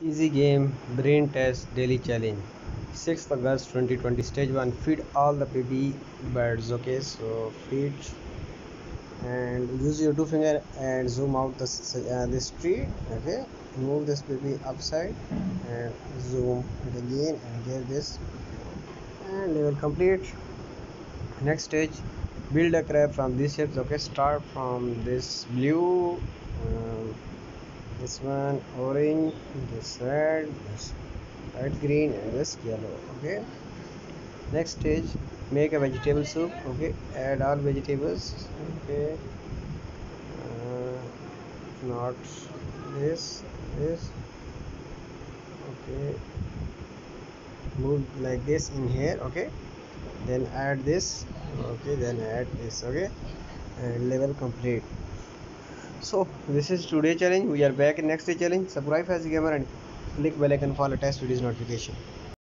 Easy game, brain test, daily challenge. 6th August 2020, stage 1. Feed all the baby birds. Okay, so feed and use your two finger and zoom out this tree. Okay, move this baby upside and zoom it again and get this and level complete. Next stage, build a crab from these shapes. Okay, start from this blue. This one orange, this red, this light green, and this yellow. Okay, next stage, make a vegetable soup. Okay, add all vegetables. Okay, not this. Okay, move like this in here. Okay, then add this. Okay, then add this. Okay, and level complete. So this is today challenge. We are back in next day challenge. Subscribe as gamer and click bell icon for latest videos notification.